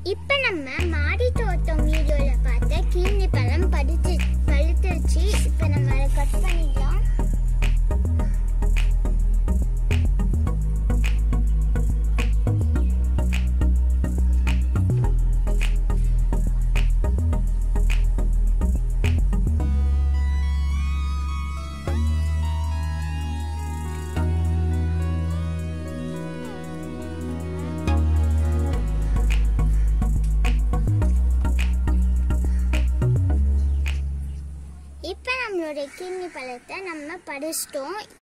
இப்ப நம்ம மாடி தோட்டம் வீடியோல பார்த்த கிண்ணி பழம் பழுத்துருச்சு. இப்ப நம்ம அதை கட் பண்ணிடலாம். இப்ப நம்மளோட கிண்ணி பழத்தை நம்ம பறிச்சிட்டோம்.